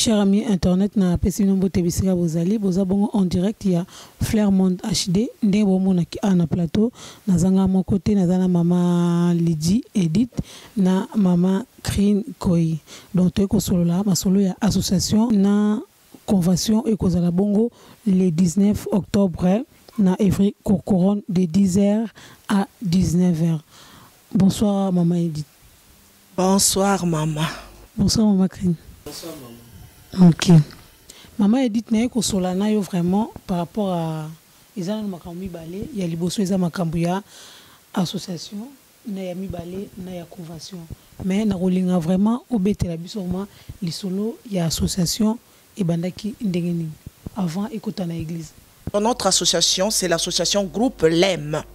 Chers amis internet, na pesi nombo tebisika bozali bozabongo en direct ya Flairmont HD nde bomona ki ana plateau nazanga mon côté nazana mama Lydie Edith na mama Crine Koi. Donc to ko solo la masolo ya association na convention et kozala bongo le 19 octobre na Evry Courcouronne de 10h à 19h. Bonsoir maman Edith. Bonsoir maman. Bonsoir maman Crine. Bonsoir maman. Ok. Maman Edith na ko solana yo vraiment par rapport à ezana makambo mibale ya liboso eza makambo ya association na ya mibale na ya convention mais na kolinga vraiment obetela biso ma lisolo ya association et bandaki ndengeni avant ekota na église. Notre association c'est l'association Groupe LEM.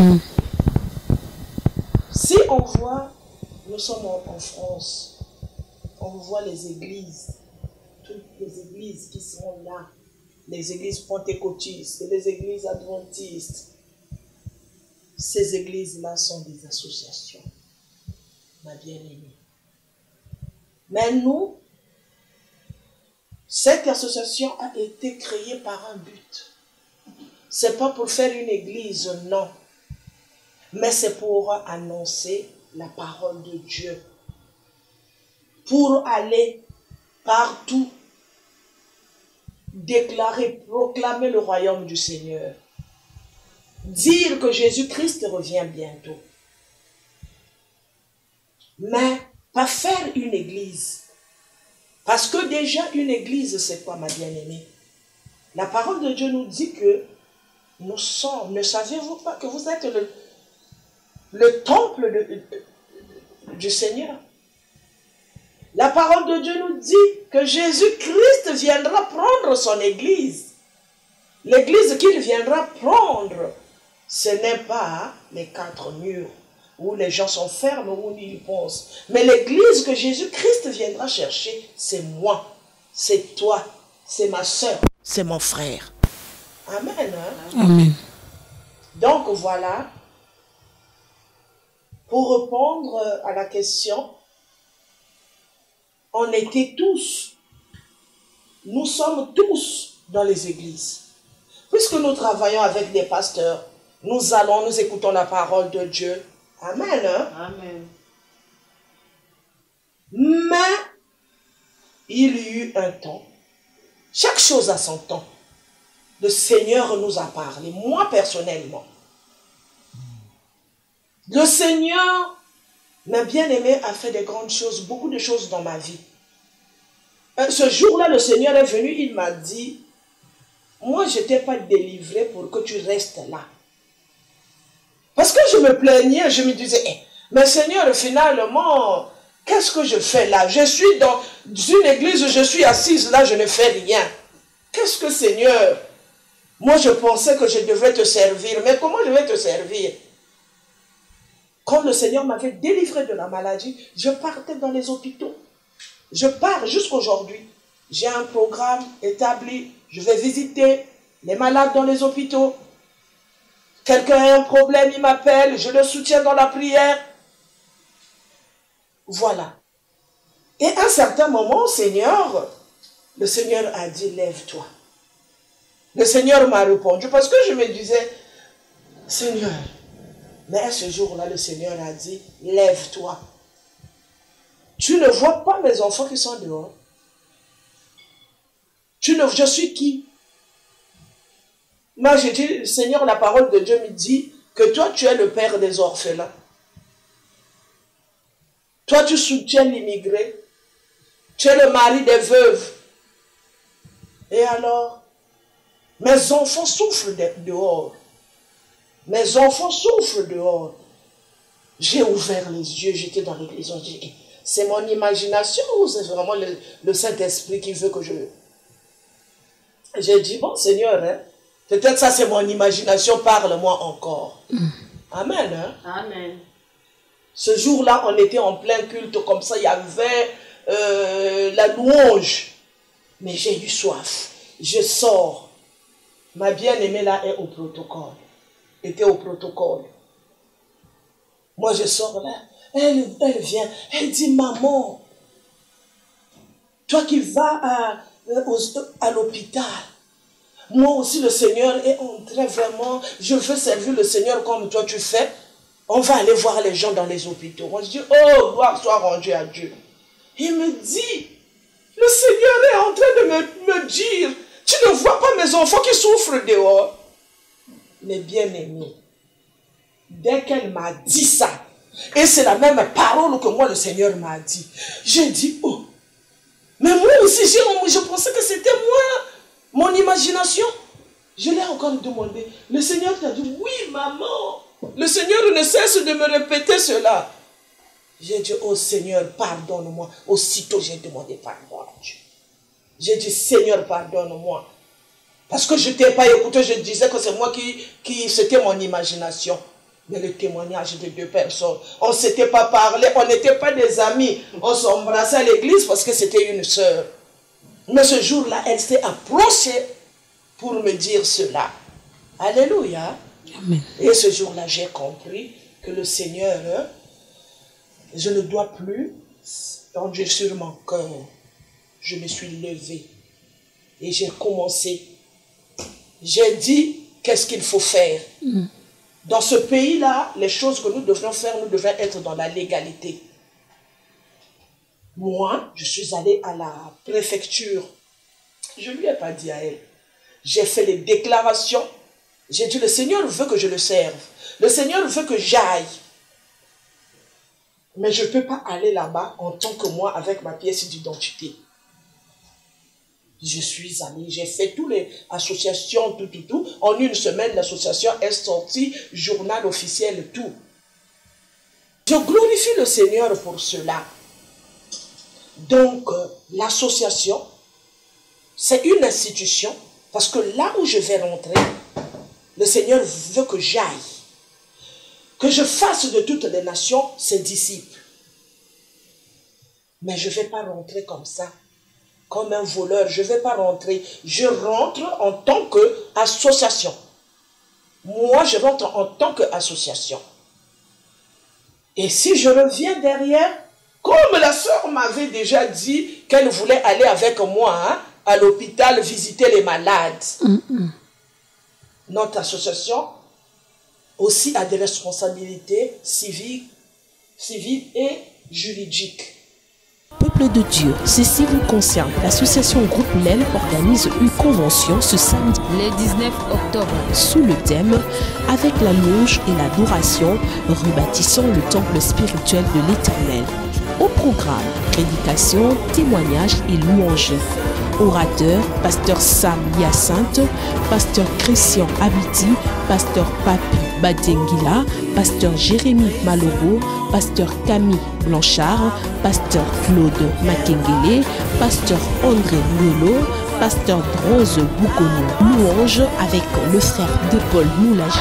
Si on voit, nous sommes en France, on voit les églises, toutes les églises qui sont là, les églises pentecôtistes, les églises adventistes. Ces églises-là sont des associations, ma bien-aimée. Mais nous, cette association a été créée par un but. C'est pas pour faire une église, non. Mais c'est pour annoncer la parole de Dieu. Pour aller partout, déclarer, proclamer le royaume du Seigneur. Dire que Jésus-Christ revient bientôt. Mais pas faire une église. Parce que déjà une église, c'est quoi ma bien-aimée? La parole de Dieu nous dit que nous sommes, ne savez-vous pas que vous êtes le temple du Seigneur? La parole de Dieu nous dit que Jésus-Christ viendra prendre son église. L'église qu'il viendra prendre, ce n'est pas les 4 murs où les gens sont fermes, où ils pensent. Mais l'église que Jésus-Christ viendra chercher, c'est moi, c'est toi, c'est ma soeur, c'est mon frère. Amen. Hein? Amen. Donc voilà, pour répondre à la question, on était tous, nous sommes tous dans les églises. Puisque nous travaillons avec des pasteurs, nous allons, nous écoutons la parole de Dieu. Amen. Hein? Amen. Mais il y eut un temps, chaque chose a son temps. Le Seigneur nous a parlé, moi personnellement. Le Seigneur, ma bien-aimée, a fait des grandes choses, beaucoup de choses dans ma vie. Ce jour-là, le Seigneur est venu, il m'a dit, moi, je ne t'ai pas délivré pour que tu restes là. Parce que je me plaignais, je me disais, mais Seigneur, finalement, qu'est-ce que je fais là? Je suis dans une église, je suis assise là, je ne fais rien. Qu'est-ce que Seigneur? Moi, je pensais que je devrais te servir, mais comment je vais te servir? Quand le Seigneur m'avait délivré de la maladie, je partais dans les hôpitaux. Je pars jusqu'aujourd'hui. J'ai un programme établi. Je vais visiter les malades dans les hôpitaux. Quelqu'un a un problème, il m'appelle. Je le soutiens dans la prière. Voilà. Et à un certain moment, Seigneur, le Seigneur a dit, lève-toi. Le Seigneur m'a répondu parce que je me disais, Seigneur, mais à ce jour-là, le Seigneur a dit, lève-toi. Tu ne vois pas mes enfants qui sont dehors. Je suis qui? Moi, j'ai dit, Seigneur, la parole de Dieu me dit que toi, tu es le père des orphelins. Toi, tu soutiens l'immigré. Tu es le mari des veuves. Et alors, mes enfants souffrent dehors. Mes enfants souffrent dehors. J'ai ouvert les yeux, j'étais dans l'église. J'ai dit, c'est mon imagination ou c'est vraiment le Saint-Esprit qui veut que je... J'ai dit, bon Seigneur, hein, peut-être ça c'est mon imagination, parle-moi encore. Amen. Hein? Amen. Ce jour-là, on était en plein culte, comme ça, il y avait la louange. Mais j'ai eu soif. Je sors. Ma bien-aimée là est au protocole. Était au protocole. Moi, je sors là. Elle vient. Elle dit, maman, Toi qui vas à l'hôpital. Moi aussi, le Seigneur est entré vraiment. Je veux servir le Seigneur comme toi tu fais. On va aller voir les gens dans les hôpitaux. Moi, je dis, oh, gloire soit rendue à Dieu. Il me dit, le Seigneur est en train de me dire, tu ne vois pas mes enfants qui souffrent dehors. Mais bien aimé, dès qu'elle m'a dit ça, et c'est la même parole que moi le Seigneur m'a dit, j'ai dit, oh, mais moi aussi je pensais que c'était moi, mon imagination. Je l'ai encore demandé. Le Seigneur t'a dit, oui maman, le Seigneur ne cesse de me répéter cela. J'ai dit, oh Seigneur, pardonne-moi. Aussitôt j'ai demandé pardon à Dieu. J'ai dit, Seigneur, pardonne-moi. Parce que je ne t'ai pas écouté, je disais que c'est moi qui c'était mon imagination. Mais le témoignage de 2 personnes, on ne s'était pas parlé, on n'était pas des amis. On s'embrassait à l'église parce que c'était une sœur. Mais ce jour-là, elle s'est approchée pour me dire cela. Alléluia. Amen. Et ce jour-là, j'ai compris que le Seigneur, je ne dois plus tendre sur mon cœur. Je me suis levée et j'ai commencé. J'ai dit, qu'est-ce qu'il faut faire? Dans ce pays-là, les choses que nous devrions faire, nous devrions être dans la légalité. Moi, je suis allée à la préfecture. Je ne lui ai pas dit à elle. J'ai fait les déclarations. J'ai dit, le Seigneur veut que je le serve. Le Seigneur veut que j'aille. Mais je ne peux pas aller là-bas en tant que moi avec ma pièce d'identité. Je suis allée, j'ai fait toutes les associations, tout. En une semaine, l'association est sortie, journal officiel, tout. Je glorifie le Seigneur pour cela. Donc, l'association, c'est une institution, parce que là où je vais rentrer, le Seigneur veut que j'aille, que je fasse de toutes les nations ses disciples. Mais je ne vais pas rentrer comme ça. Comme un voleur, je ne vais pas rentrer. Je rentre en tant qu'association. Moi, je rentre en tant qu'association. Et si je reviens derrière, comme la sœur m'avait déjà dit qu'elle voulait aller avec moi à l'hôpital visiter les malades. Notre association aussi a des responsabilités civiles et juridiques. Peuple de Dieu, ceci vous concerne. L'association Groupe LEL organise une convention ce samedi, le 19 octobre, sous le thème « Avec la louange et l'adoration, rebâtissant le temple spirituel de l'Éternel ». Au programme, prédication, témoignages et louanges. Orateur, pasteur Sam Hyacinthe, pasteur Christian Abiti, pasteur Papi Badengila, pasteur Jérémy Malobo, pasteur Camille Blanchard, pasteur Claude Makengele, pasteur André Lolo, pasteur Rose Boukono. Louange avec le frère de Paul Moulage.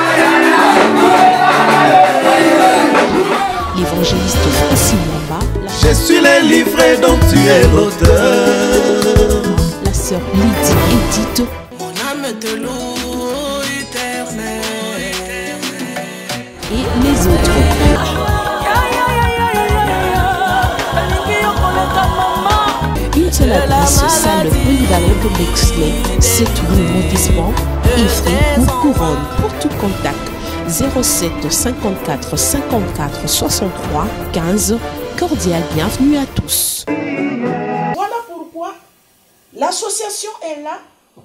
L'évangéliste Francis Mwamba. Je suis le livret dont tu es l'auteur. La sœur Lydie Edith. Mon âme te loue éternel. Et les autres. Une seule adresse, salle polyvalente d'Exley, 7 rue Maudissement, Ivry ou Couronne. Pour tout contact, 07 54 54 63 15. Cordial bienvenue à tous. Voilà pourquoi l'association est là.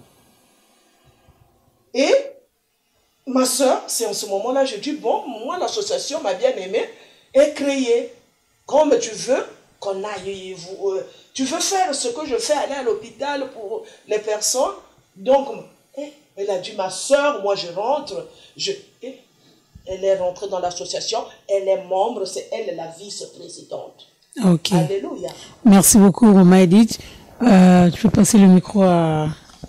Et ma soeur, c'est en ce moment-là, je dis, bon, moi, l'association, ma bien-aimée, est créée. Comme tu veux qu'on aille, tu veux faire ce que je fais, aller à l'hôpital pour les personnes. Donc, elle a dit, ma soeur, moi, je rentre. Elle est rentrée dans l'association, elle est membre, c'est elle la vice-présidente. Ok. Alléluia. Merci beaucoup, Roma Edith. Tu peux passer le micro à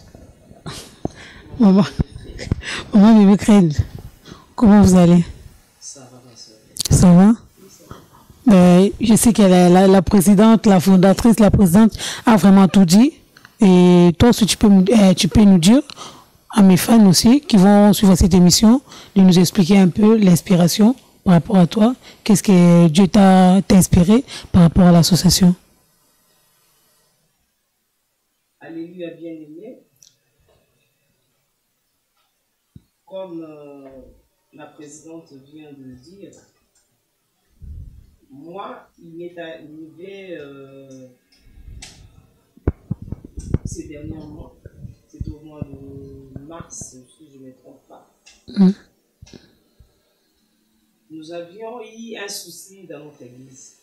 Maman. Maman Bébé Crène. Comment vous allez? Ça va, ma soeur. Ça va? Je sais qu'elle est la présidente, la fondatrice, la présidente a vraiment tout dit. Et toi aussi, tu peux nous dire, à mes fans aussi, qui vont suivre cette émission, de nous expliquer un peu l'inspiration par rapport à toi. Qu'est-ce que Dieu t'a inspiré par rapport à l'association? Alléluia, bien-aimé. Comme la présidente vient de le dire, moi, il m'est arrivé ces derniers mois, c'est au mois de mars, si je ne me trompe pas. Nous avions eu un souci dans notre église.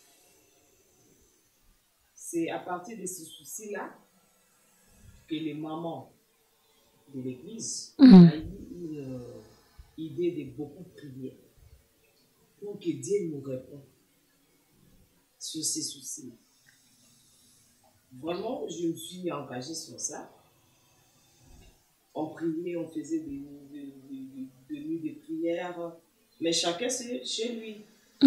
C'est à partir de ce souci-là que les mamans de l'église ont eu une idée de beaucoup prier pour que Dieu nous réponde sur ces soucis. Vraiment, je me suis engagée sur ça. On priait, on faisait des nuits de prière, mais chacun c'est chez lui.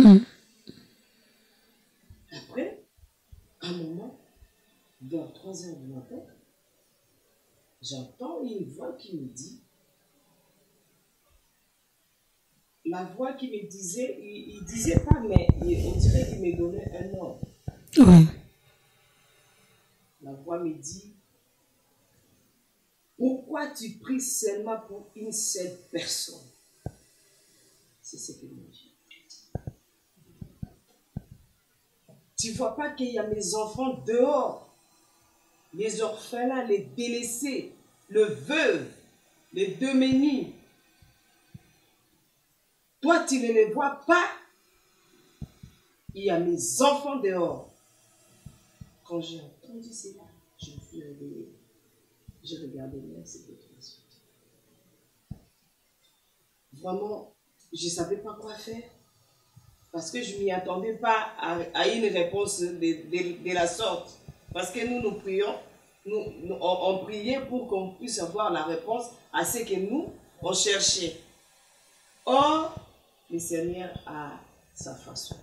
Après, à un moment, vers 3 heures du matin, j'entends une voix qui me dit, la voix qui me disait, il ne disait pas, mais on dirait qu'il me donnait un ordre. Oui. La voix me dit, pourquoi tu pries seulement pour une seule personne? C'est ce que me dit. Tu ne vois pas qu'il y a mes enfants dehors, les orphelins, les délaissés, le veuve, les démunis. Toi, tu ne les vois pas. Il y a mes enfants dehors. Quand j'ai entendu cela, je me suis réveillée. Je regardais bien, c'était trop. Vraiment, je ne savais pas quoi faire. Parce que je ne m'y attendais pas à une réponse de la sorte. Parce que nous prions, on priait pour qu'on puisse avoir la réponse à ce que nous, on cherchait. Or, le Seigneur a sa façon.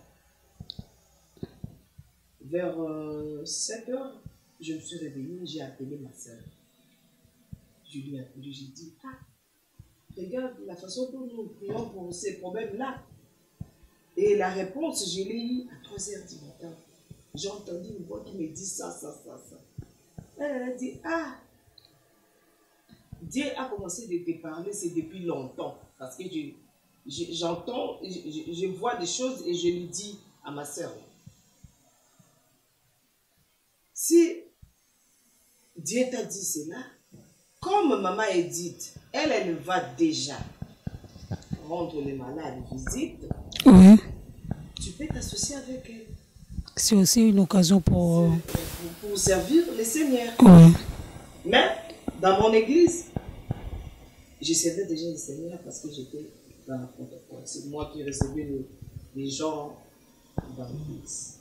Vers 7 heures, je me suis réveillée, j'ai appelé ma soeur. Je lui ai appelé, j'ai dit, regarde la façon dont nous prions pour ces problèmes-là. Et la réponse, je l'ai eue à 3 heures du matin. J'ai entendu une voix qui me dit ça. Elle a dit, Dieu a commencé de te parler, c'est depuis longtemps. Parce que j'entends, je vois des choses et je lui dis à ma soeur, si Dieu t'a dit cela, comme maman Edith, elle va déjà rendre les malades visite, oui. Tu peux t'associer avec elle. C'est aussi une occasion pour servir le Seigneur. Oui. Mais dans mon église, je servais déjà le Seigneur parce que j'étais dans la protocole. C'est moi qui recevais les gens dans l'église.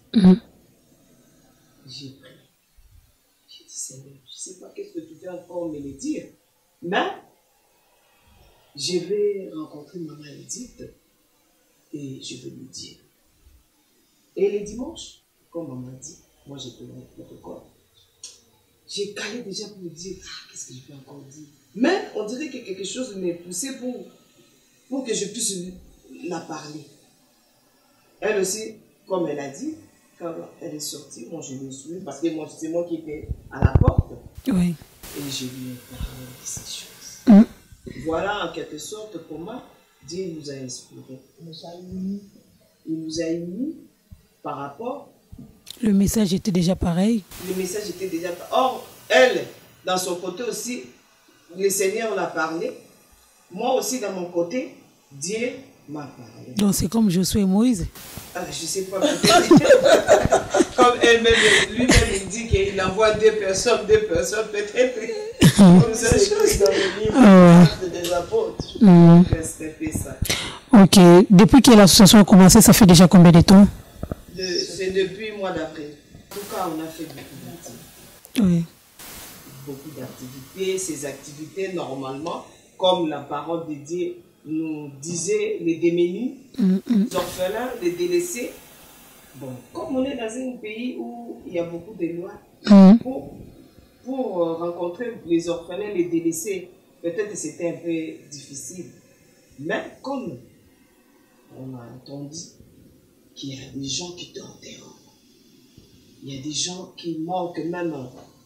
J'ai prié. J'ai dit, Seigneur, je ne sais pas qu'est-ce que tu fais encore me le dire, mais je vais rencontrer maman Edith et je vais lui dire. Et le dimanche, comme maman dit, moi j'étais dans le protocole. J'ai calé déjà pour me dire, qu'est-ce que je peux encore dire? Mais on dirait que quelque chose m'est poussé pour que je puisse la parler. Elle aussi, comme elle a dit, quand elle est sortie, moi je l'ai suivie parce que c'est moi qui étais à la porte. Oui. Et je lui ai parlé de ces choses. Voilà en quelque sorte comment Dieu nous a inspirés. Il nous a unis par rapport. Le message était déjà pareil. Le message était déjà pareil. Or, elle, dans son côté aussi, le Seigneur l'a parlé. Moi aussi, dans mon côté, Dieu m'a parlé. Donc c'est comme Josué et Moïse. Je ne sais pas. Comme elle-même, lui-même, il dit qu'il envoie deux personnes, peut-être. Comme ça, c'est écrit dans le livre des apôtres. C'était ça. Ok. Depuis que l'association a commencé, ça fait déjà combien de temps? C'est depuis le mois d'avril. En tout cas, on a fait beaucoup d'activités. Oui. Beaucoup d'activités. Ces activités, normalement, comme la parole de Dieu nous disait, les démunis, les orphelins, les délaissés. Bon, comme on est dans un pays où il y a beaucoup de lois, pour rencontrer les orphelins, les délaissés, peut-être que c'était un peu difficile. Mais comme on a entendu qu'il y a des gens qui tombent dehors, il y a des gens qui manquent même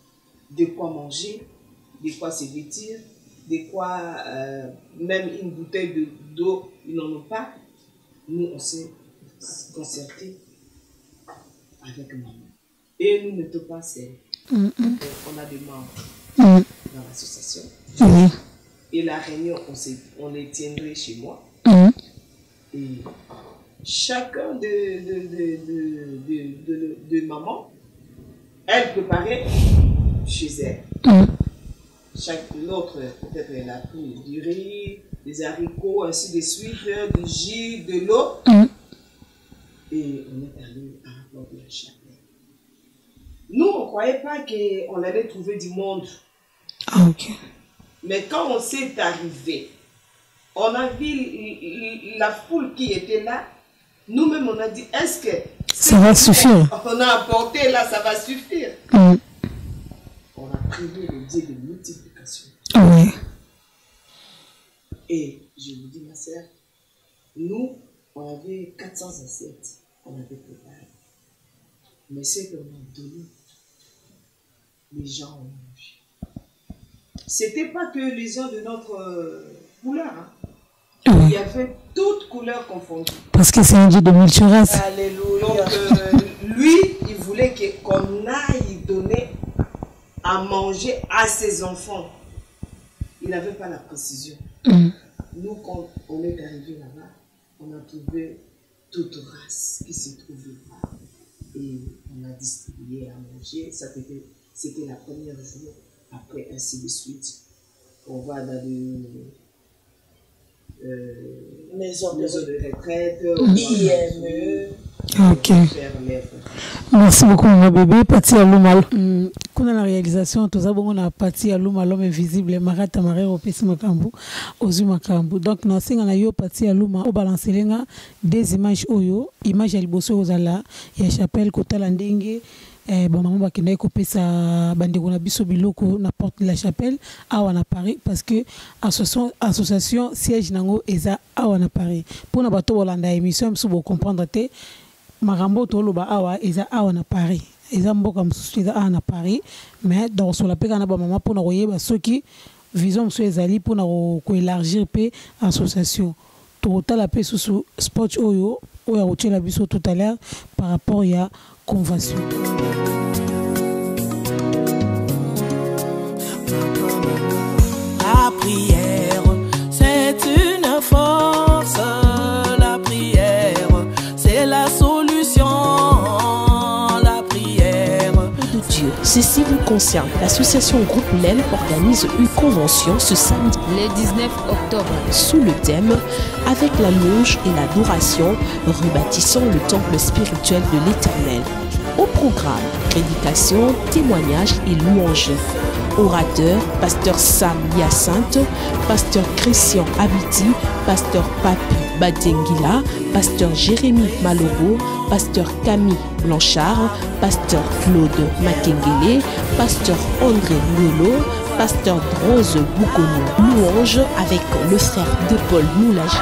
de quoi manger, de quoi se vêtir, de quoi même une bouteille d'eau, ils n'en ont pas. Nous, on s'est concerté avec maman. Et nous n'étions pas seuls. On a des membres dans l'association. Et la réunion, on les tiendrait chez moi. Et chacun de maman, elle préparait chez elle. L'autre, peut-être, elle a pris du riz, des haricots, ainsi de suite, du jus, de l'eau. Et on est allé à la porte de la chapelle. Nous, on ne croyait pas qu'on allait trouver du monde. Ah, ok. Mais quand on s'est arrivé, on a vu la foule qui était là. Nous-mêmes, on a dit, est-ce que ça va suffire? On a apporté là, ça va suffire. On a prié le Dieu de multiplication. Oui. Et je vous dis, ma sœur, nous, on avait 400 assiettes. On avait préparé. Mais ce qu'on a donné, les gens ont mangé. C'était pas que les gens de notre couleur. Hein. Il y avait toutes couleurs confondues. Parce que c'est un Dieu de multiraces. Alléluia. Donc, lui, il voulait qu'on aille donner à manger à ses enfants. Il n'avait pas la précision. Nous, quand on est arrivé là-bas, on a trouvé toute race qui se trouvait là. Et on a distribué à manger. C'était la première jour. Après, ainsi de suite. On va dans des maisons de retraite, IME. Ok. Merci beaucoup, mon bébé. Pati Alouma. Quand on a la réalisation, tout ça, on a Pati Alouma, l'homme invisible, Marata Marero, Pessi Makambu, Ozu Makambu. Donc, nous avons Pati Alouma, au balance des images Oyo, images Aliboso Ozala, et chapelle Kotala Ndenge. Bon, maman va kende kopesa bandeko na biso biloko na porte de la chapelle awa na Paris parce que association siège nango eza awa na Paris pour na bato bolanda émission mso bo comprendre te makambo to loba awa eza awa na Paris eza mboka msusu eza awa na Paris mais dans sur la peka na ba maman pour na koyeba soki vision mso ezali pour na ko élargir pe association to tala pe sous spot oyo oya otela biso tout à l'heure par rapport ya convention. La prière, c'est une force. La prière, c'est la solution. La prière. De Dieu, ceci vous concerne. L'association Groupe LEM organise une convention ce samedi, le 19 octobre, sous le thème « Avec la louange et l'adoration, rebâtissant le temple spirituel de l'Éternel ». Au programme, prédication, témoignages et louanges. Orateur, pasteur Sam Hyacinthe, pasteur Christian Abiti, pasteur Papi Badengila, pasteur Jérémy Malobo, pasteur Camille Blanchard, pasteur Claude Makengele, pasteur André Lolo, pasteur Rose Boukono. Louange avec le frère de Paul Moulage.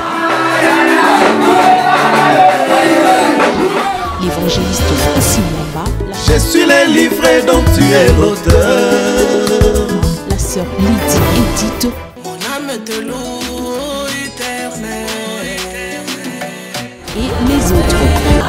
L'évangéliste Francis Mwamba. Je suis le livret dont tu es l'auteur. La sœur Lydie Edith. Mon âme te loue éternel. Et les autres.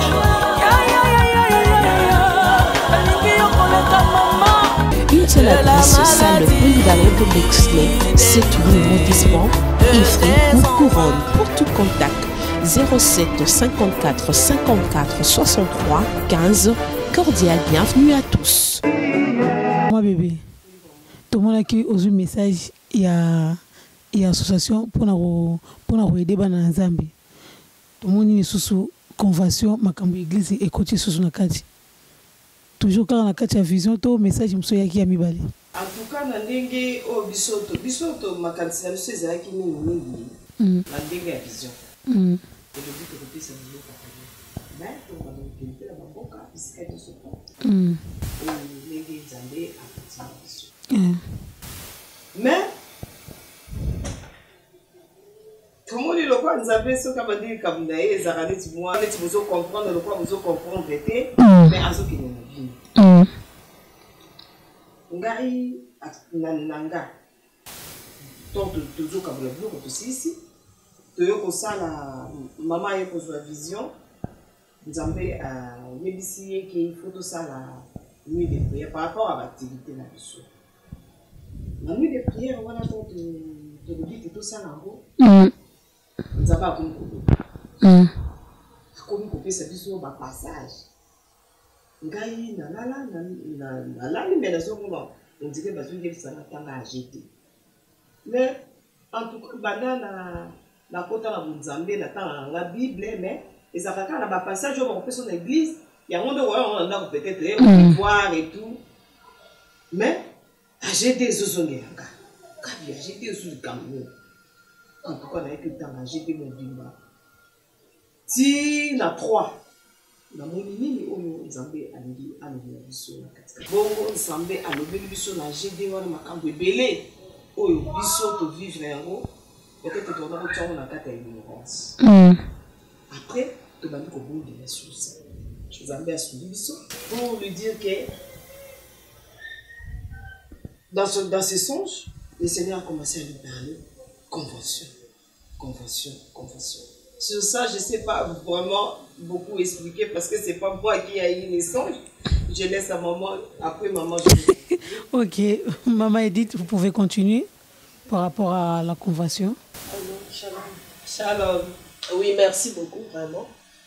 Une seule adresse, salle polyvalente d'Exley, 7 rue Maudissement, Ivry ou Couronne. Pour tout contact, 07 54 54 63 15. Cordial bienvenue à tous. Moi bébé, tout le monde qui a un message, il y a une association pour aider les Zambie. Tout le monde est sous convention, makambo église et côté sous na kati. Toujours quand na kati ya vision to message mso yaki ya mibale. En tout cas na ndenge o bisoto makanisi na biso ezalaki mingi na ndenge ya vision. Et le but de c'est de partager. Mais on va donc la bamboka puisque elle se prend. Et les Zambé à partir de mais comment les locaux nous avaient ce qu'on va dire comme d'ailleurs les arabes tu moi les tu vous comprendre le quoi vous comprendre était mais à ce qui nous vient ngai nanga donc toujours comme le bureau aussi ici toyo ça la maman est pour la vision nzambe a yebisi que il faut tout ça la nuit de prière par rapport à l'activité là dessus la nuit de prière voilà donc tu le dis tout ça là haut nzambe a comme couper c'est biso ba passage ngai nalala mais nazomona on dirait bazo yebisa na tanga agité mais en tout cas banana la kota na nzambe na tanga la Bible mais les avocats na ba passage on peut son église il y a un monde où on a peut-être voir et tout mais agité zozonganga kabi agité sur Cameroun en tout cas na que tanga agité mon bimba si la 3 na monini oyo nzambe alingi alobi biso na katika bongo nzambe alobi biso na GD wana makambo ebele oyo biso to vivre yango peut-être to na kotsongo na kata ya ignorance après to bandi ko bonde la source nzambe asuli biso pour lui dire que dans ses songes le Seigneur a commencé à lui parler convention. Sur ça, je ne sais pas vraiment beaucoup expliquer parce que ce n'est pas moi qui ai eu les songes. Je laisse à maman, après maman, je... Ok, maman Edith, vous pouvez continuer par rapport à la convention. Shalom. Shalom. Oui, merci beaucoup, vraiment.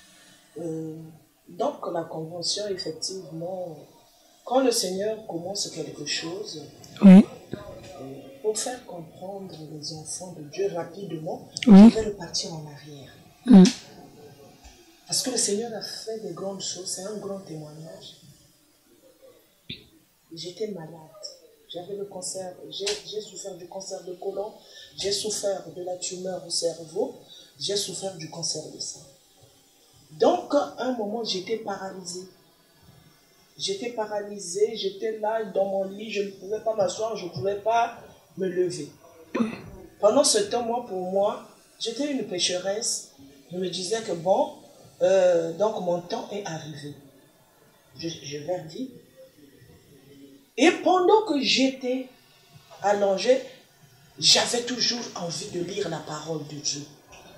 Donc, la convention, effectivement, quand le Seigneur commence quelque chose, oui. Pour faire comprendre les enfants de Dieu rapidement, oui. je vais repartir en arrière. Parce que le Seigneur a fait de grandes choses, c'est un grand témoignage. J'étais malade, j'avais le cancer, j'ai souffert du cancer de côlon, j'ai souffert de la tumeur au cerveau, j'ai souffert du cancer du sein. Donc, à un moment, j'étais paralysée. J'étais là dans mon lit, je ne pouvais pas m'asseoir, je ne pouvais pas me lever. Pendant ce temps, pour moi, j'étais une pécheresse. Je me disais que bon, donc mon temps est arrivé. Je vais vivre. Et pendant que j'étais allongée, j'avais toujours envie de lire la parole de Dieu.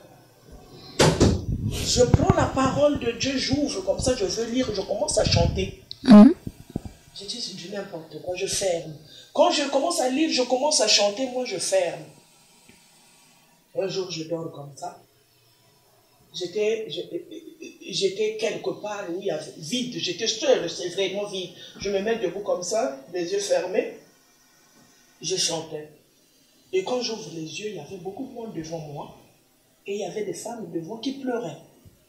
Je prends la parole de Dieu, j'ouvre comme ça, je veux lire, je commence à chanter. Je dis, c'est du n'importe quoi, je ferme. Quand je commence à lire, je commence à chanter, moi je ferme. Un jour, je dors comme ça. J'étais quelque part où il y avait vide, j'étais seule, c'est vraiment vide. Je me mets debout comme ça, les yeux fermés, je chantais. Et quand j'ouvre les yeux, il y avait beaucoup de monde devant moi, et il y avait des femmes devant qui pleuraient.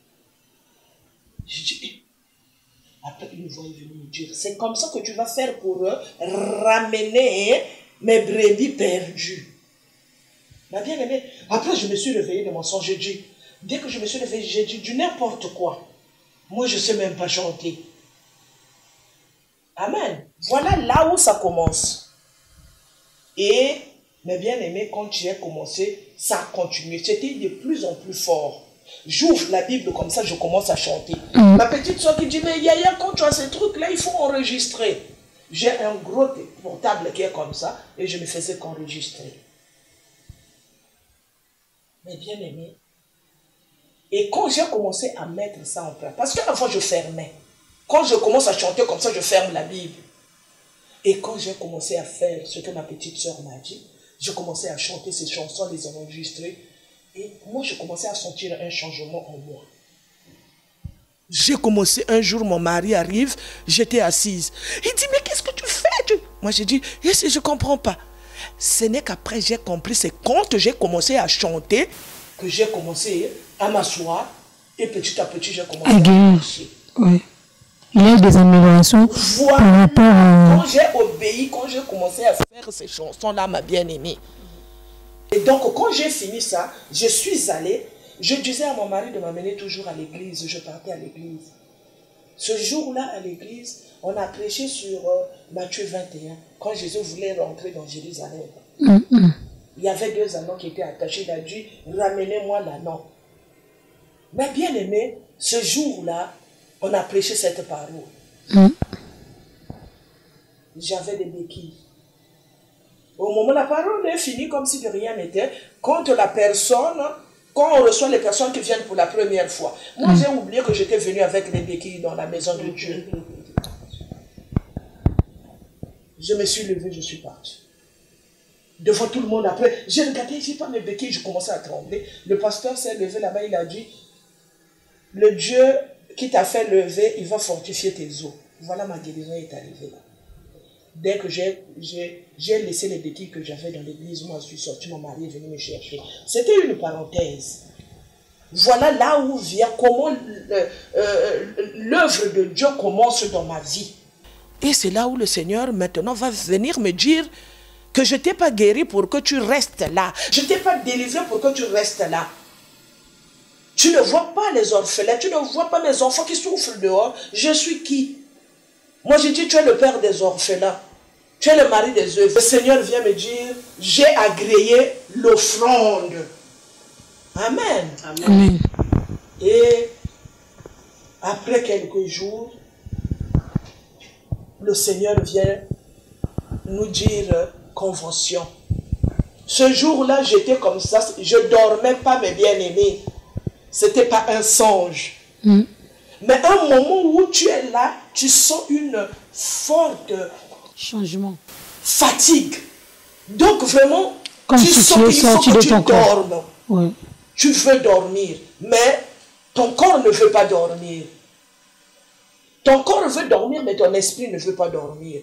Je dis, après une voix est venue me dire, c'est comme ça que tu vas faire pour ramener mes brebis perdues. Ma bien-aimée, après je me suis réveillée de mon songe, j'ai dit, dès que je me suis réveillée, j'ai dit du n'importe quoi. Moi, je ne sais même pas chanter. Amen. Voilà là où ça commence. Et, mes bien-aimés, quand j'ai commencé, ça a continué. C'était de plus en plus fort. J'ouvre la Bible comme ça, je commence à chanter. Ma petite soeur qui dit, mais Yaya, quand tu as ces trucs-là, il faut enregistrer. J'ai un gros portable qui est comme ça, et je ne faisais qu'enregistrer. Mais bien aimé. Et quand j'ai commencé à mettre ça en place, parce qu'avant je fermais. Quand je commence à chanter comme ça, je ferme la Bible. Et quand j'ai commencé à faire ce que ma petite soeur m'a dit, je commençais à chanter ces chansons, les enregistrer. Et moi, je commençais à sentir un changement en moi. J'ai commencé un jour, mon mari arrive, j'étais assise. Il dit, mais qu'est-ce que tu fais? Moi, j'ai dit, je ne comprends pas. Ce n'est qu'après j'ai compris, c'est quand j'ai commencé à chanter que j'ai commencé à m'asseoir et petit à petit j'ai commencé à marcher. Oui. Il y a des améliorations par rapport à... Quand j'ai obéi, quand j'ai commencé à faire ces chansons-là, ma bien-aimée. Et donc quand j'ai fini ça, je suis allée, je disais à mon mari de m'amener toujours à l'église, je partais à l'église. Ce jour-là à l'église, on a prêché sur Matthieu 21, quand Jésus voulait rentrer dans Jérusalem. Il y avait 2 anneaux qui étaient attachés, il a dit, ramenez-moi l'anneau. Mais bien aimé, ce jour-là, on a prêché cette parole. j'avais des béquilles. Au moment où la parole est finie comme si de rien n'était, quand on reçoit les personnes qui viennent pour la première fois, moi j'ai oublié que j'étais venu avec les béquilles dans la maison de Dieu. Je me suis levé, je suis parti. Devant tout le monde après, j'ai regardé, j'ai pas mes béquilles, je commençais à trembler. Le pasteur s'est levé là-bas, il a dit, le Dieu qui t'a fait lever, il va fortifier tes os. Voilà, ma guérison est arrivée là. Dès que j'ai laissé les béquilles que j'avais dans l'église, moi je suis sorti, mon mari est venu me chercher. C'était une parenthèse. Voilà là où vient comment l'œuvre de Dieu commence dans ma vie. Et c'est là où le Seigneur maintenant va venir me dire que je ne t'ai pas guéri pour que tu restes là. Je ne t'ai pas délivré pour que tu restes là. Tu ne vois pas les orphelins, tu ne vois pas mes enfants qui souffrent dehors. Je suis qui? Moi je dis, tu es le père des orphelins. Tu es le mari des veuves. Le Seigneur vient me dire, j'ai agréé l'offrande. Amen. Amen. Et après quelques jours, le Seigneur vient nous dire convention. Ce jour-là, j'étais comme ça, je ne dormais pas, mes bien-aimés. Ce n'était pas un songe. Mais un moment où tu es là, tu sens une forte changement, fatigue. Donc vraiment, comme tu si sens qu'il faut que tu dormes. Ouais. Tu veux dormir, mais ton corps ne veut pas dormir. Ton corps veut dormir, mais ton esprit ne veut pas dormir.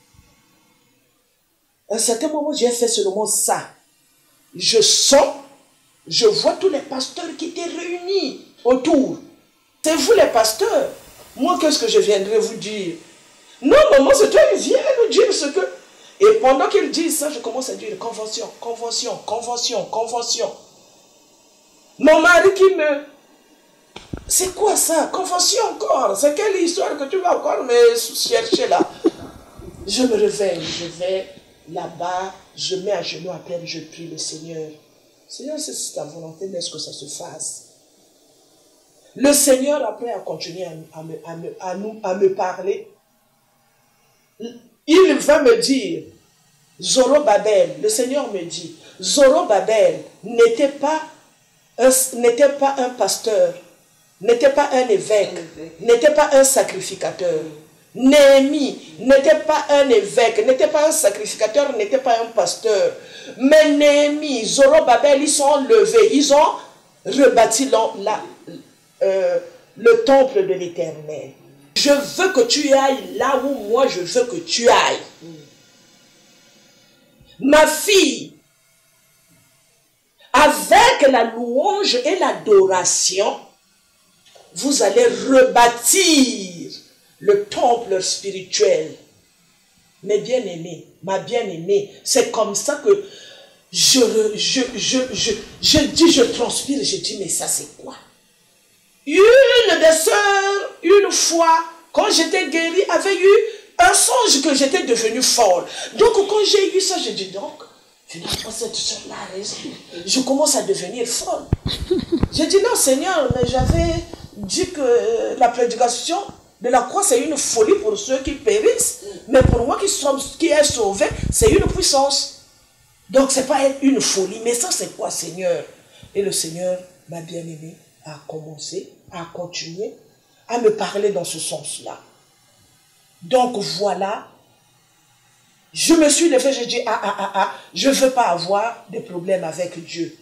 À un certain moment, j'ai fait seulement ça. Je sens, je vois tous les pasteurs qui étaient réunis autour. C'est vous les pasteurs. Moi, qu'est-ce que je viendrai vous dire? Non, maman, c'est toi qui viens nous dire ce que... Et pendant qu'ils disent ça, je commence à dire convention, convention, convention, convention. Mon mari qui me... C'est quoi ça? Convention encore? C'est quelle histoire que tu vas encore me chercher là? Je me réveille, je vais là-bas, je mets à genoux à terre, je prie le Seigneur. Seigneur, c'est ta volonté, laisse que ça se fasse. Le Seigneur, après, a continué à me parler. Il va me dire, Zorobabel, le Seigneur me dit, Zorobabel n'était pas un pasteur, n'était pas un évêque, n'était pas un sacrificateur. Néhémie n'était pas un évêque, n'était pas un sacrificateur, n'était pas un pasteur. Mais Néhémie, Zorobabel, ils sont levés, ils ont rebâti le temple de l'Éternel. Je veux que tu ailles là où moi je veux que tu ailles. Ma fille, avec la louange et l'adoration, vous allez rebâtir le temple spirituel. Mes bien-aimés, ma bien-aimée, c'est comme ça que je transpire, je dis, mais ça c'est quoi? Une des sœurs, une fois, quand j'étais guérie, avait eu un songe que j'étais devenue folle. Donc quand j'ai eu ça, je dis donc, finalement cette sœur-là a raison. Je commence à devenir folle. J'ai dit non Seigneur, mais j'avais dit que la prédication de la croix c'est une folie pour ceux qui périssent, mais pour moi qui est sauvé, c'est une puissance. Donc c'est pas une folie, mais ça c'est quoi Seigneur? Et le Seigneur, ma bien-aimée, a commencé, a continué à me parler dans ce sens-là. Donc voilà, je me suis levée, j'ai dit, je ne veux pas avoir de problème avec Dieu.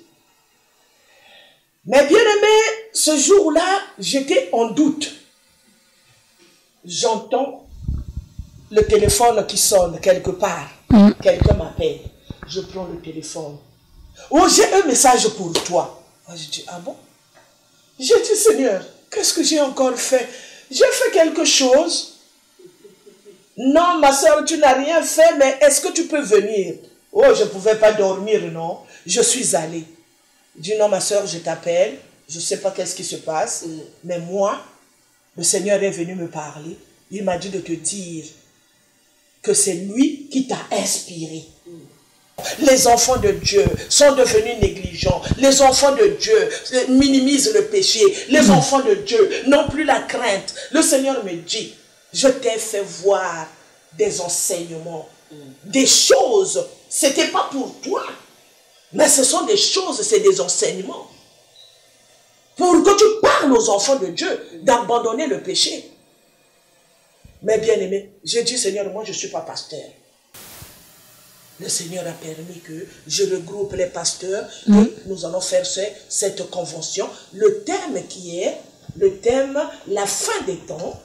Mais bien aimé, ce jour-là, j'étais en doute. J'entends le téléphone qui sonne quelque part. Quelqu'un m'appelle. Je prends le téléphone. Oh, j'ai un message pour toi. Je dis, ah bon? J'ai dit, Seigneur, qu'est-ce que j'ai encore fait? J'ai fait quelque chose. Non, ma soeur, tu n'as rien fait, mais est-ce que tu peux venir? Oh, je ne pouvais pas dormir, non. Je suis allée. Je dis, non, ma soeur, je t'appelle. Je ne sais pas qu'est-ce qui se passe. Mais moi, le Seigneur est venu me parler. Il m'a dit de te dire que c'est lui qui t'a inspiré. Les enfants de Dieu sont devenus négligents. Les enfants de Dieu minimisent le péché. Les enfants de Dieu n'ont plus la crainte. Le Seigneur me dit, je t'ai fait voir des enseignements, des choses. Ce n'était pas pour toi, mais ce sont des choses, c'est des enseignements. Pour que tu parles aux enfants de Dieu d'abandonner le péché. Mais bien aimé, j'ai dit, Seigneur, moi je ne suis pas pasteur. Le Seigneur a permis que je regroupe les pasteurs et nous allons faire cette convention. Le thème qui est, la fin des temps,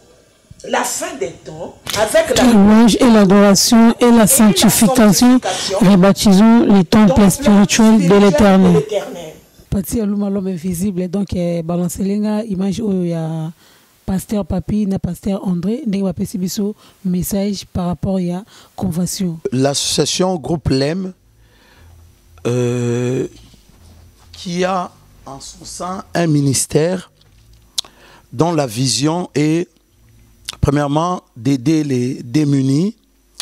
avec la louange et l'adoration et la sanctification, rebaptisons les temples spirituels de l'Éternel. Parti à l'homme invisible, donc balancer l'image où il y a pasteur Papi, na pasteur André, nous avons un message par rapport à la convention. L'association Groupe LEM, qui a en son sein un ministère dont la vision est, premièrement, d'aider les démunis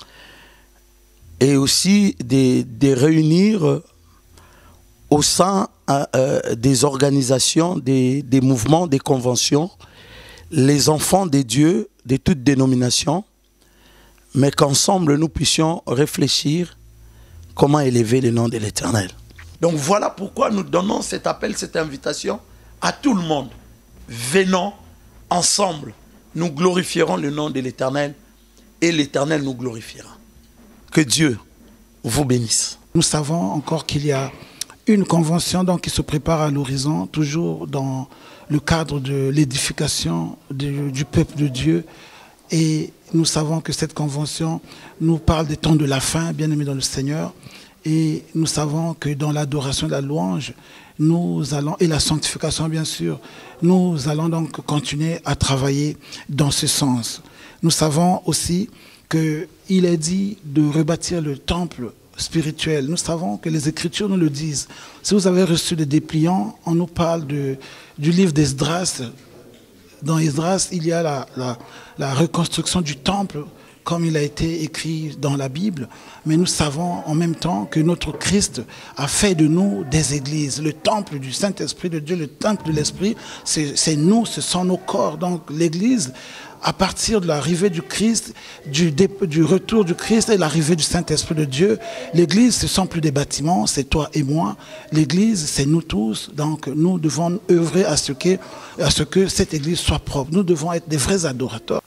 et aussi de réunir au sein des organisations, des mouvements, des conventions, les enfants des dieux de toutes dénominations, mais qu'ensemble nous puissions réfléchir comment élever le nom de l'Éternel. Donc voilà pourquoi nous donnons cet appel, cette invitation à tout le monde. Venons ensemble, nous glorifierons le nom de l'Éternel et l'Éternel nous glorifiera. Que Dieu vous bénisse. Nous savons encore qu'il y a une convention donc, qui se prépare à l'horizon, toujours dans le cadre de l'édification du peuple de Dieu. Et nous savons que cette convention nous parle des temps de la fin, bien aimés dans le Seigneur. Et nous savons que dans l'adoration de la louange, nous allons, et la sanctification bien sûr, nous allons donc continuer à travailler dans ce sens. Nous savons aussi qu'il est dit de rebâtir le temple spirituel. Nous savons que les Écritures nous le disent. Si vous avez reçu des dépliants, on nous parle du livre d'Esdras. Dans Esdras, il y a la reconstruction du temple, comme il a été écrit dans la Bible. Mais nous savons en même temps que notre Christ a fait de nous des églises. Le temple du Saint-Esprit de Dieu, le temple de l'Esprit, c'est nous, ce sont nos corps. Donc l'église, à partir de l'arrivée du Christ, du retour du Christ et l'arrivée du Saint-Esprit de Dieu, l'église, ce ne sont plus des bâtiments, c'est toi et moi. L'église, c'est nous tous. Donc nous devons œuvrer à ce que cette église soit propre. Nous devons être des vrais adorateurs.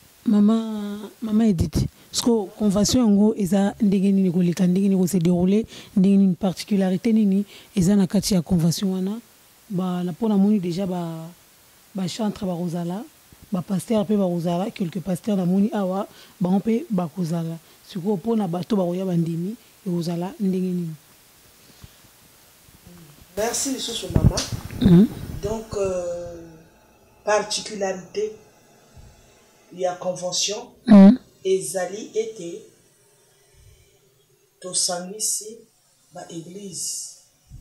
Maman Edith, est-ce que la convention en est se dérouler, une particularité nini, est dans la convention na pour la déjà chantre barozala, pasteur pe barozala, quelques pasteurs na moni awa, on peut bakozala. Ce que pour na bato baroya bandimi et rozala ndengeni. Merci sur maman. Donc particularité, il y a convention. Ezali était to sangisi église.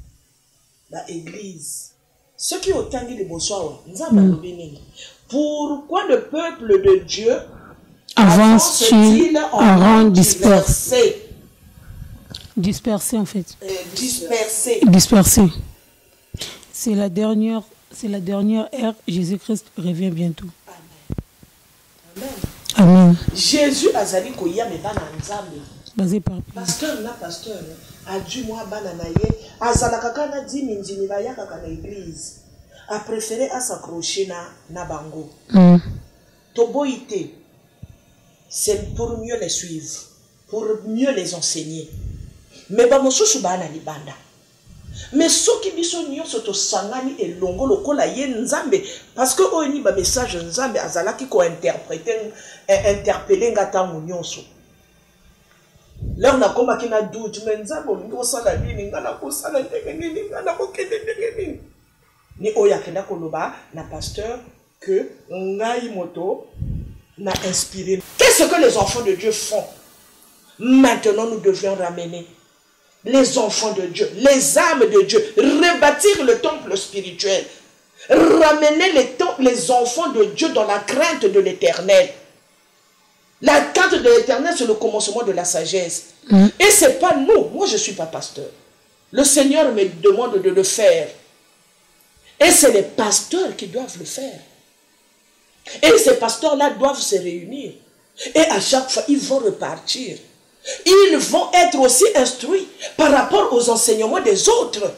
Ceux qui ont tangi de bonsoir, pourquoi le peuple de Dieu avance-t-il en rang dispersé? Dispersé en fait. Dispersé. C'est la dernière ère. Jésus-Christ revient bientôt. Amen. Amen. Jésus azali koya me bana nzambe. Basé par pasteur a dû moi bana na ye azala kaka na di minjini ba ya kaka na église. A préféré à s'accrocher na bango. Toboité. C'est pour mieux les suivre, pour mieux les enseigner. Mais ba mosusu bana libanda. Mais ceux qui biso nyonso to sangani et longo lokola ye nzambe parce que oni ba message nzambe azala ki ko interpréter ngata nyonso. Là on a comme qui na doute mais nzambe on sala nini ngana ko sala ndenge nini ngana ko kende ndenge nini. Ni oya kenda koloba na pasteur que ngai moto n'a inspiré. Qu'est-ce que les enfants de Dieu font? Maintenant nous devions ramener les enfants de Dieu, les âmes de Dieu, rebâtir le temple spirituel, ramener les enfants de Dieu dans la crainte de l'Éternel. La crainte de l'Éternel, c'est le commencement de la sagesse. Et ce n'est pas nous, moi je ne suis pas pasteur. Le Seigneur me demande de le faire. Et c'est les pasteurs qui doivent le faire. Et ces pasteurs-là doivent se réunir Et à chaque fois, ils vont repartir. Ils vont être aussi instruits par rapport aux enseignements des autres.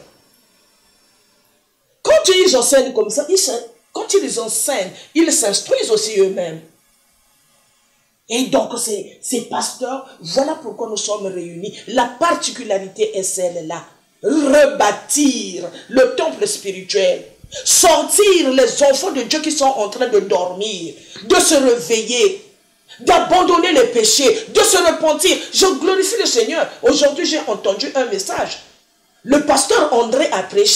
Quand ils enseignent comme ça, quand ils enseignent, ils s'instruisent aussi eux-mêmes. Et donc, ces pasteurs, voilà pourquoi nous sommes réunis. La particularité est celle-là. Rebâtir le temple spirituel. Sortir les enfants de Dieu qui sont en train de dormir, de se réveiller, d'abandonner les péchés, de se repentir. Je glorifie le Seigneur. Aujourd'hui, j'ai entendu un message. Le pasteur André a prêché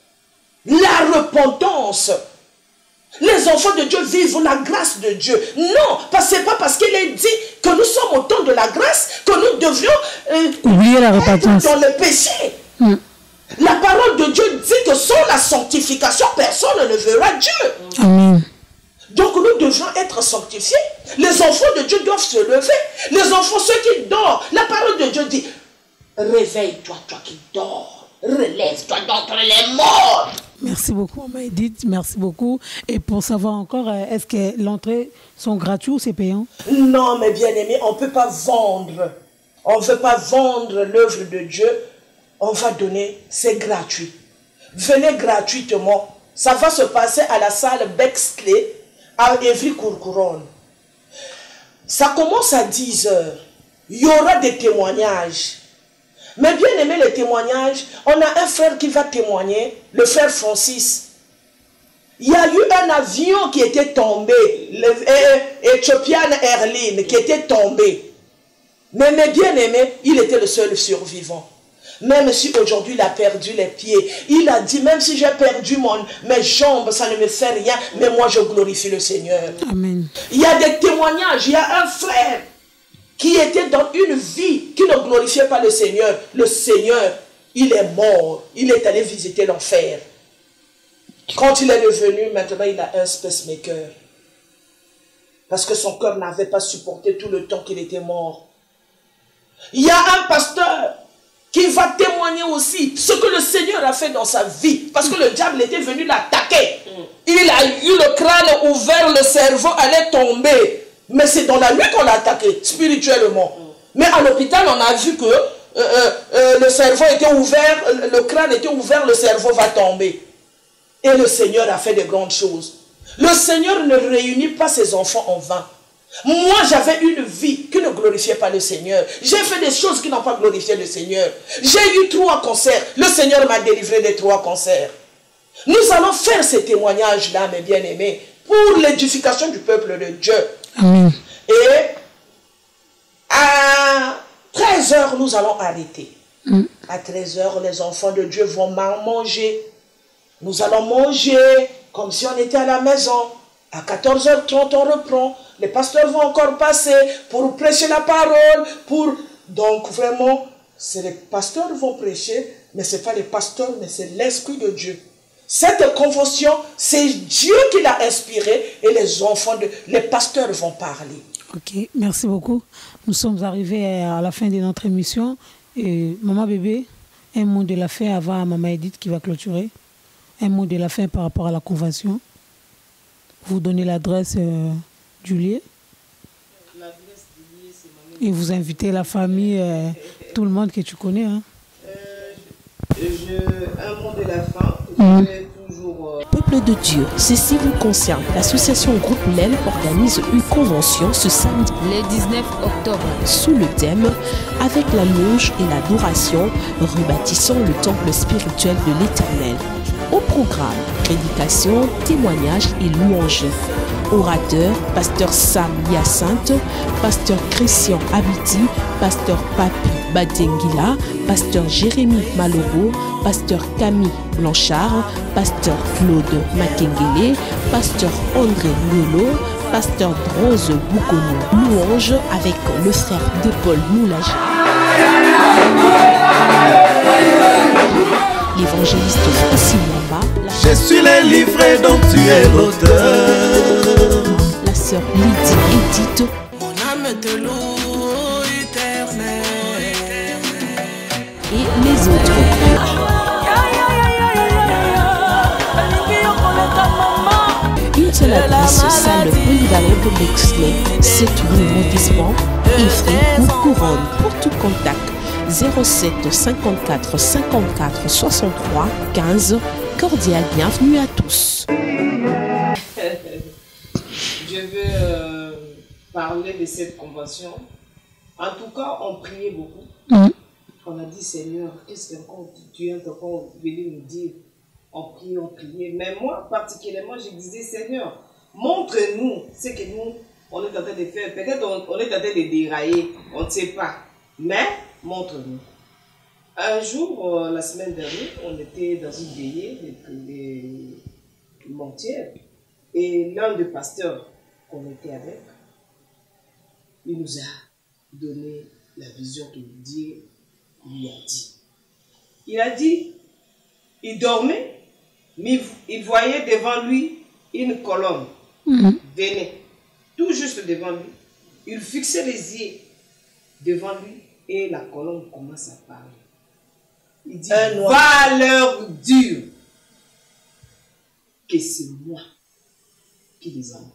la repentance. Les enfants de Dieu vivent la grâce de Dieu. Non, c'est pas parce qu'il est dit que nous sommes au temps de la grâce que nous devions oublier la repentance dans le péché. La parole de Dieu dit que sans la sanctification, personne ne verra Dieu. Amen. Donc nous devons être sanctifiés. Les enfants de Dieu doivent se lever. Les enfants, ceux qui dorment, la parole de Dieu dit, réveille-toi, toi qui dors. Relève-toi d'entre les morts. Merci beaucoup, Maman Edith. Merci beaucoup. Et pour savoir encore, est-ce que l'entrée sont gratuits ou c'est payant? Non, mes bien-aimés, on ne peut pas vendre. On ne veut pas vendre l'œuvre de Dieu. On va donner, c'est gratuit. Venez gratuitement. Ça va se passer à la salle Bexley, à Évry-Courcouronne. Ça commence à 10 h. Il y aura des témoignages. Mais bien aimé les témoignages, on a un frère qui va témoigner, le frère Francis. Il y a eu un avion qui était tombé, l'Ethiopian Airlines qui était tombé. Mais mes bien-aimés, il était le seul survivant. Même si aujourd'hui il a perdu les pieds, il a dit, même si j'ai perdu mes jambes, ça ne me fait rien, mais moi je glorifie le Seigneur. Amen. Il y a des témoignages, il y a un frère qui était dans une vie qui ne glorifiait pas le Seigneur. Le Seigneur, il est mort, il est allé visiter l'enfer. Quand il est revenu, maintenant il a un pacemaker. Parce que son cœur n'avait pas supporté tout le temps qu'il était mort. Il y a un pasteur qui va témoigner aussi ce que le Seigneur a fait dans sa vie. Parce que le diable était venu l'attaquer. Il a eu le crâne ouvert, le cerveau allait tomber. Mais c'est dans la nuit qu'on l'a attaqué, spirituellement. Mais à l'hôpital, on a vu que le cerveau était ouvert, le crâne était ouvert, le cerveau va tomber. Et le Seigneur a fait de grandes choses. Le Seigneur ne réunit pas ses enfants en vain. Moi, j'avais une vie qui ne glorifiait pas le Seigneur. J'ai fait des choses qui n'ont pas glorifié le Seigneur. J'ai eu 3 cancers. Le Seigneur m'a délivré des 3 cancers. Nous allons faire ces témoignages-là, mes bien-aimés, pour l'édification du peuple de Dieu. Amen. Et à 13 h, nous allons arrêter. À 13 h, les enfants de Dieu vont manger. Nous allons manger comme si on était à la maison. À 14 h 30, on reprend. Les pasteurs vont encore passer pour prêcher la parole. Donc vraiment, les pasteurs vont prêcher, mais ce n'est pas les pasteurs, mais c'est l'Esprit de Dieu. Cette convention, c'est Dieu qui l'a inspirée et les pasteurs vont parler. Ok, merci beaucoup. Nous sommes arrivés à la fin de notre émission. Et Maman Bébé, un mot de la fin avant Maman Edith qui va clôturer. Un mot de la fin par rapport à la convention. Vous donnez l'adresse du lieu. Et vous invitez la famille, tout le monde que tu connais. Hein. Un mot de la fin. Peuple de Dieu, ceci vous concerne. L'association Groupe LEL organise une convention ce samedi, le 19 octobre, sous le thème « Avec la louange et l'adoration, rebâtissant le temple spirituel de l'Éternel ». Au programme, prédication, témoignages et louanges. Orateur, pasteur Sam Hyacinthe, pasteur Christian Abiti, pasteur Papi Badengila, pasteur Jérémy Maloro, pasteur Camille Blanchard, pasteur Claude Makengele, pasteur André Lolo, pasteur Rose Boukono. Louange avec le frère de Paul Moulager. L'évangéliste Francis Mwamba. Je suis le livret dont tu es l'auteur. La sœur Lydie Edith. Mon âme te loue éternel. Et les autres. Une seule l'adresse salle polyvalente d'Exley, 7 rue Montespan, Ivry ou Couronne. Pour tout contact, 07 54 54 63 15. Cordial bienvenue à tous. Je veux parler de cette convention. En tout cas, on priait beaucoup. On a dit, Seigneur, qu'est-ce que tu es encore venu nous dire? On priait. Mais moi, particulièrement, je disais, Seigneur, montre-nous ce que nous, on est en train de faire. Peut-être on est en train de dérailler, on ne sait pas. Mais, montre-nous. Un jour, la semaine dernière, on était dans une veillée de Montière. Et l'un des pasteurs qu'on était avec, il nous a donné la vision que Dieu lui a dit. Il a dit, il dormait, mais il voyait devant lui une colonne. Venait, tout juste devant lui. Il fixait les yeux devant lui et la colonne commence à parler. Il dit, valeur dure, que c'est moi qui les envoie.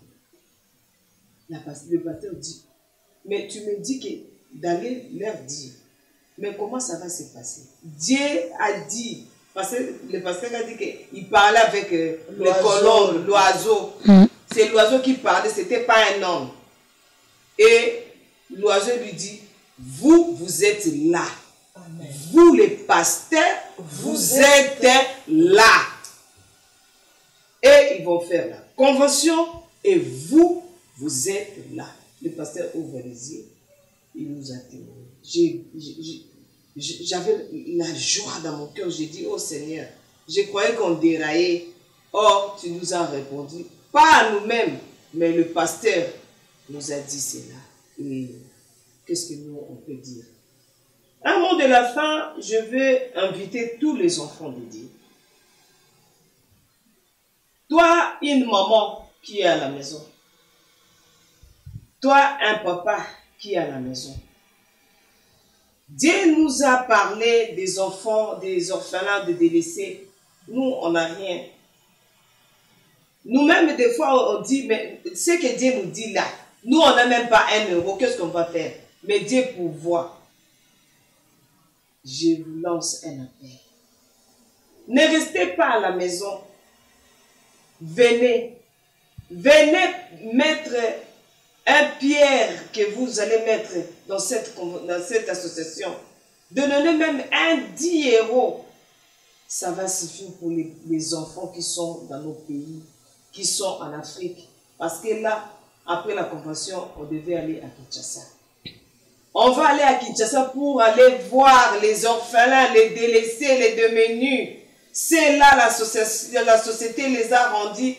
Le pasteur dit, mais tu me dis que d'aller leur dire, mais comment ça va se passer? Dieu a dit, parce que le pasteur a dit qu'il parlait avec les colombe, l'oiseau. C'est l'oiseau qui parlait, ce n'était pas un homme. Et l'oiseau lui dit, vous êtes là. Amen. Vous les pasteurs, vous êtes là. Et ils vont faire la convention et vous êtes là. Le pasteur ouvre les yeux, il nous a témoigné. J'avais la joie dans mon cœur, j'ai dit, oh Seigneur, je croyais qu'on déraillait. Or, tu nous as répondu, pas à nous-mêmes, mais le pasteur nous a dit cela. Et qu'est-ce que nous, on peut dire? Un mot de la fin, je vais inviter tous les enfants de Dieu. Toi, une maman qui est à la maison. Toi, un papa qui est à la maison. Dieu nous a parlé des enfants, des orphelins, des délaissés. Nous, on n'a rien. Nous-mêmes, des fois, on dit, mais ce que Dieu nous dit là, nous, on n'a même pas 1 euro. Qu'est-ce qu'on va faire? Mais Dieu pourvoit. Je vous lance un appel. Ne restez pas à la maison. Venez. Venez mettre un pierre que vous allez mettre dans cette association. Donnez même 10 euros. Ça va suffire pour les enfants qui sont dans nos pays, qui sont en Afrique. Parce que là, après la convention, on devait aller à Kinshasa. On va aller à Kinshasa pour aller voir les orphelins, les délaissés, les démunis. C'est là la société les a rendus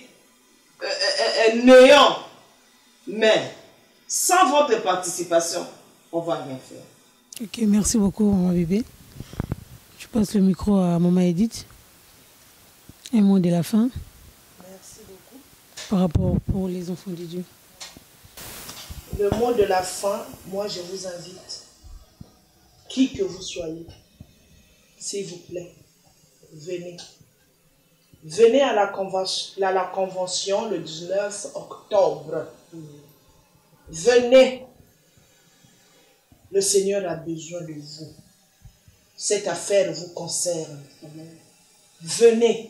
néants. Mais sans votre participation, on ne va rien faire. Ok, merci beaucoup, maman bébé. Je passe le micro à maman Edith. Un mot de la fin. Merci beaucoup. Par rapport pour les enfants de Dieu. Le mot de la fin, moi je vous invite, qui que vous soyez, s'il vous plaît, venez. Venez à la convention le 19 octobre. Venez. Le Seigneur a besoin de vous. Cette affaire vous concerne. Venez.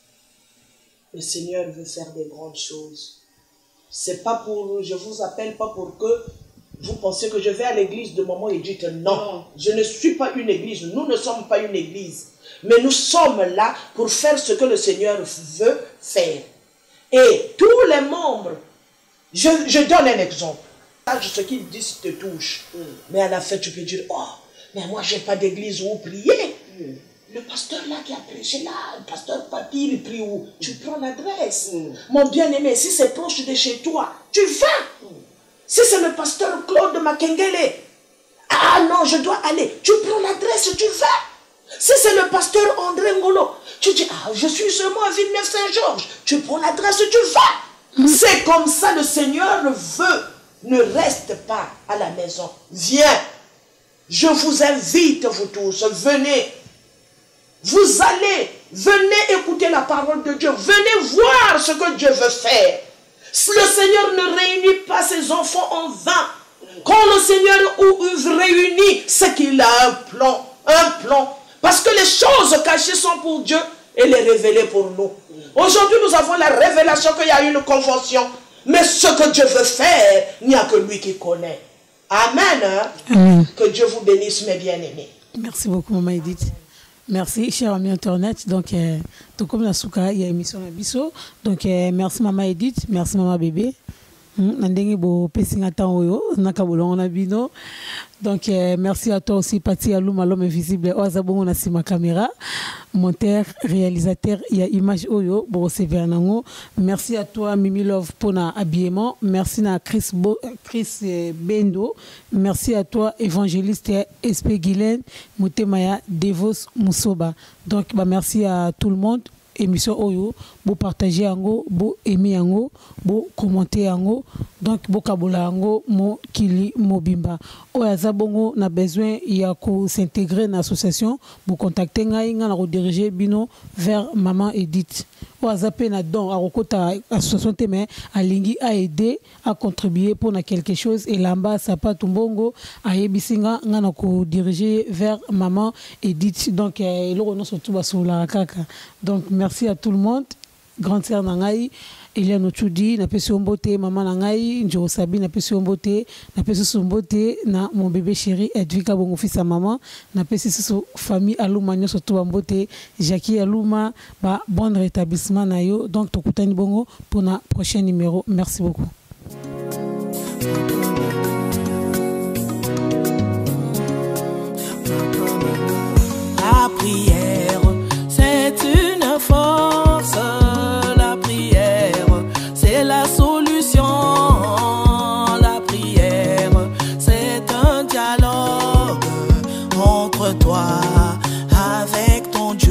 Le Seigneur veut faire des grandes choses. C'est pas pour, je vous appelle pas pour que vous pensez que je vais à l'église de maman Edith. Non, je ne suis pas une église. Nous ne sommes pas une église. Mais nous sommes là pour faire ce que le Seigneur veut faire. Et tous les membres, je donne un exemple. Ce qu'ils disent te touche. Mais à la fin, tu peux dire, oh, mais moi, j'ai pas d'église où prier. Le pasteur là qui a prêché là, le pasteur Papi, il prie où? Tu prends l'adresse. Mon bien-aimé, si c'est proche de chez toi, tu vas. Si c'est le pasteur Claude Makengele, ah non, je dois aller. Tu prends l'adresse, tu vas. Si c'est le pasteur André Ngolo, tu dis, ah, je suis seulement à Villeneuve-Saint-Georges. Tu prends l'adresse, tu vas. C'est comme ça le Seigneur veut. Ne reste pas à la maison. Viens. Je vous invite, vous tous. Venez. Vous allez. Venez écouter la parole de Dieu. Venez voir ce que Dieu veut faire. Le Seigneur ne réunit pas ses enfants en vain. Quand le Seigneur réunit, c'est qu'il a un plan. Parce que les choses cachées sont pour Dieu et les révélées pour nous. Aujourd'hui, nous avons la révélation qu'il y a une convention. Mais ce que Dieu veut faire, il n'y a que lui qui connaît. Amen. Amen. Que Dieu vous bénisse, mes bien-aimés. Merci beaucoup, Maman Edith. Merci, cher ami Internet. Donc, tout comme la souka, il y a émission à Bisso. Donc, merci, Maman Edith. Merci, Maman Bébé. Donc merci à toi aussi Pati Alouma, l'homme invisible, Oazabongo na sima caméra, monteur, réalisateur, il y a image oyo, bon c'est Vernango. Merci à toi Mimi Love pour l'habillement, merci à Chris Bendo, merci à toi évangéliste SP Guylaine, Moutemaya Devos Moussoba. Donc bah merci à tout le monde. Émission Oyo, vous partagez ango, vous aimez ango, vous commentez ango, donc vous kabola ango, mo kili mo bimba. Oyaza bongo na besoin ya ko s'intégrer dans l'association, vous contactez ngai nga na rediriger bino vers Maman Edith. Oyaza pe na don a rokota association mais alingi a aider à contribuer pour na quelque chose et là-bas ça pas tumbongo a yebisinga nga na ko diriger vers Maman Edith. Donc le renom surtout basula kaka. Donc merci à tout le monde. Grande sœur Nangaï, Eliane Choudi, na pesi ombote, maman Nangaï, Njo Sabi, na pesi ombote, na pesi sombote, na mon bébé chéri, Edwika Bongo fils à maman, na pesi sous famille Alouma, nyo surtout ombote, Jackie Alouma, bah, bon rétablissement na yo. Donc, Tokutani Bongo pour na prochain numéro. Merci beaucoup. La prière, c'est une force. La prière, c'est la solution. La prière, c'est un dialogue entre toi avec ton Dieu.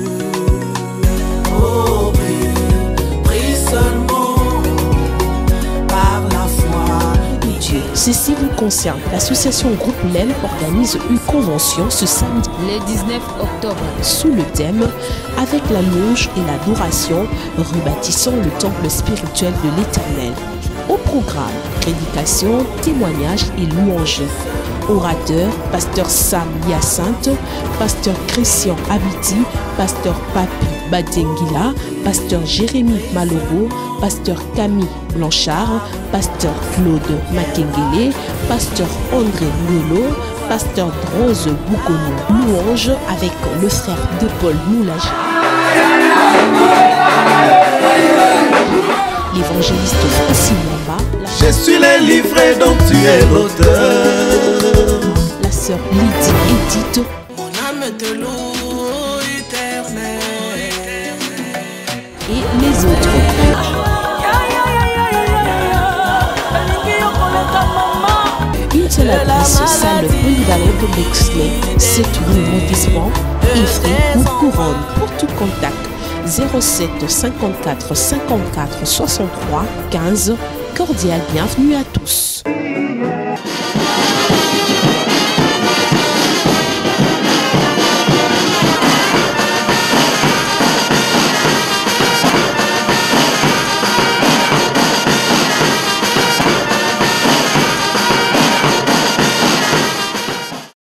Oh, prie seulement par la foi. Dieu. Ceci vous concerne. L'association Groupe LEL organise une convention ce samedi, le 19 octobre, sous le thème « Avec la louange et l'adoration, rebâtissant le temple spirituel de l'Éternel ». Au programme, prédication, témoignages et louanges. Orateur, pasteur Sam Hyacinthe, pasteur Christian Abiti, pasteur Papi Badengila, pasteur Jérémy Malobo, pasteur Camille Blanchard, pasteur Claude Makengele, pasteur André Lolo, pasteur Rose Boukono. Louange avec le frère de Paul Moulage. L'évangéliste Francis Mwamba. Je suis le livret dont tu es l'auteur. La sœur Lydie Edith. Mon âme te loue, éternel. Et les autres. Une seule adresse, salle polyvalente d'Exley, 7 rue Montespan, Ifré ou Couronne. Pour tout contact, 07 54 54 63 15. Cordial bienvenue à tous.